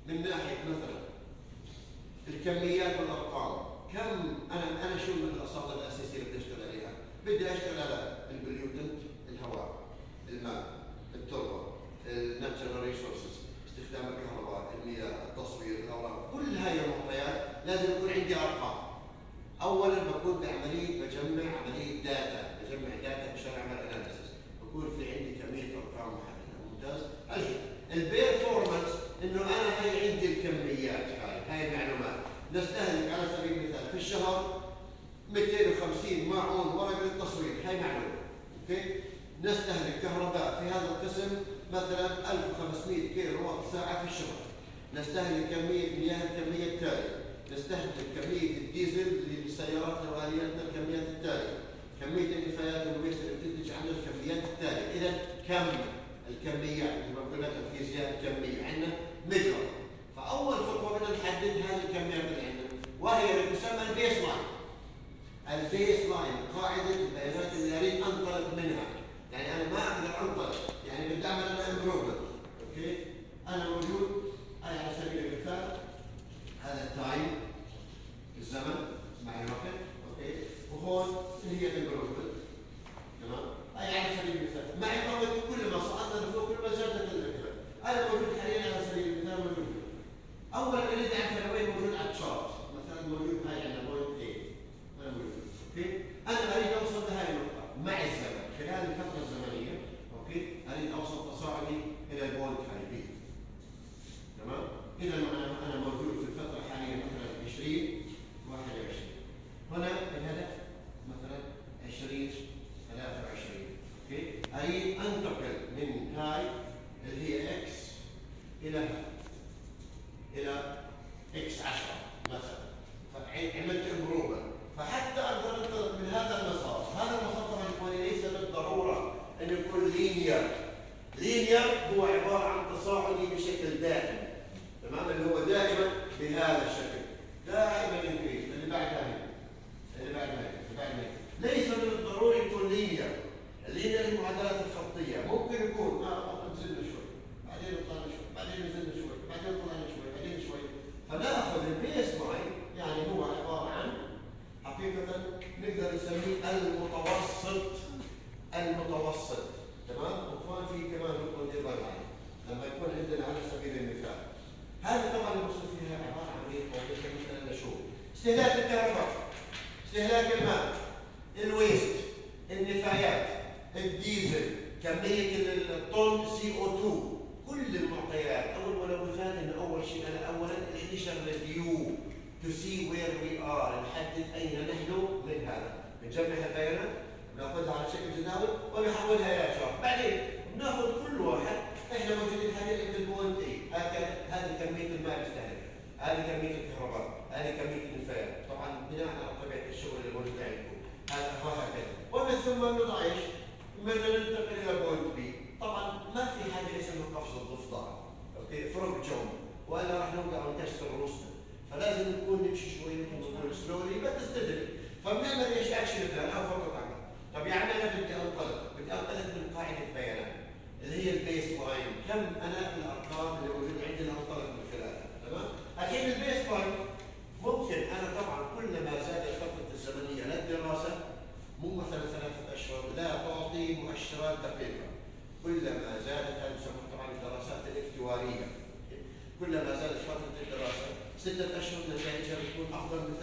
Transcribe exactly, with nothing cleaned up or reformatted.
من ناحيه مثلا الكميات والارقام، كم انا انا شو من الاصابع الاساسيه اللي بدي اشتغل عليها؟ بدي اشتغل على البوليوتنت، الهواء، الماء، التربه، الناتشرال ريسورسز، استخدام الكهرباء، المياه، التصوير، الاوراق، كل هاي المعطيات لازم يكون عندي ارقام. اولا بكون بعمليه بجمع عمليه داتا، بجمع داتا مشان اعمل اناليسيس، بكون في عندي كميه ارقام محدده. ممتاز؟ اجي البيرفورمانس انه انا هي عندي الكميات، هاي هاي المعلومات، نستهلك على سبيل المثال في الشهر مئتين وخمسين ماعون ورق للتصوير، هاي معلومه، اوكي؟ نستهلك كهرباء في هذا القسم مثلا ألف وخمسمئة كيلو وات ساعه في الشهر. نستهلك كميه مياه الكميه التاليه، نستهلك كميه الديزل للسيارات والياتنا الكميات التاليه، كميه النفايات والويست اللي بتنتج عنها الكميات التاليه. اذا كم الكميات مثل ما بقول لك الفيزياء الكميه عندنا مجرى. فاول خطوه بدنا نحدد هذه الكميات اللي عندنا، وهي اللي تسمى البيس لاين. البيس لاين قاعده البيانات اللي اريد انطلق منها، يعني انا ما اقدر انطلق، يعني بدي اعمل انا امبروفمنت، اوكي؟ انا موجود هاي على سبيل المثال هذا التايم الزمن مع الوقت، اوكي؟ وهون اللي هي الامبروفمنت، تمام؟ هاي على سبيل المثال، مع الوقت كل ما صعدنا لفوق كل ما زادت الانتباه. انا موجود حاليا على سبيل المثال موجود. اولا اريد اعرف انا وين موجود على الشارت، مثلا موجود هاي عندنا بوينت ثمانية، انا موجود، اوكي؟ انا اريد اوصل لهي النقطة مع الزمن، خلال الفترة الزمنية، اوكي؟ اريد اوصل تصاعدي الى البوينت هاي بي. تمام؟ اذا انا انا موجود في الفترة الحالية مثلا عشرين واحد وعشرين. هنا الهدف مثلا عشرين ثلاثة وعشرين، اوكي؟ اريد انتقل من هاي اللي هي اكس الى هاي الى اكس عشرة مثلا، فعملت امبروفمنت، فحتى اقدر انطلق من هذا المسار. هذا المسار طبعا يكون ليس بالضروره انه يكون لينير. لينير هو عباره عن تصاعدي بشكل دائم، تمام؟ اللي هو دائما بهذا الشكل، دائما انكريز، اللي بعدها هنا، اللي بعدها هنا، اللي بعدها هنا. ليس من الضروري يكون لينير. اللينير المعادلات الخطيه ممكن يكون اه نزلنا شوي، بعدين طلعنا شوي، بعدين نزلنا شوي، بعدين طلعنا شوي، بعدين شوي. فناخذ البيس لاين، يعني هو عباره عن حقيقه نقدر نسميه المتوسط. المتوسط، تمام؟ وكمان في كمان نقطه ندير بالنا عليها لما يكون عندنا على سبيل المثال، هذه طبعا المقصود فيها عباره عن عمليه توظيف مثلا شو؟ استهلاك الكهرباء، استهلاك الماء، الويست، النفايات، الديزل، كميه الطن سي او اثنين، كل المعطيات. اول ملوثات انه اول شيء انا اولا الانيشال ريفيو تو سي وير وي ار، نحدد اين نحن من هذا، بنجمع البيانات بناخذها على شكل جداول وبنحولها الى شارت، بعدين بناخذ كل واحد احنا موجودين حاليا عند البوينت اي، هذه كميه الماء المستهلكه، هذه كميه الكهرباء، هذه كميه النفايات، طبعا بناء على طبيعه الشغل اللي موجود عندكم، هذا وهكذا. ومن ثم نضع ايش؟ بدنا ننتقل الى بوينت بي، طبعا ما في حاجه اسمها قفز الضفدع، اوكي؟ فروق جمب، والا راح نوقع ونكسر رؤوسنا، فلازم نكون نمشي شوي نكون سلولي ما تستدرك، فبنعمل ايش؟ اكشن بلان او خطه عمل. طب يعني انا بدي انطلق، بدي انطلق من قاعده بيانات اللي هي البيس لاين، كم انا الارقام اللي موجوده عندي انطلق من خلالها، تمام؟ الحين البيس لاين ممكن انا طبعا كلما زادت الفتره الزمنيه للدراسه، مو مثلا ثلاثه اشهر، لا تعطي مؤشرات دقيقه. كلما زادت، هذه تسمى طبعا الدراسات الاكتواريه، كلما زادت فتره الدراسه ستة اشهر نتائجها بتكون افضل من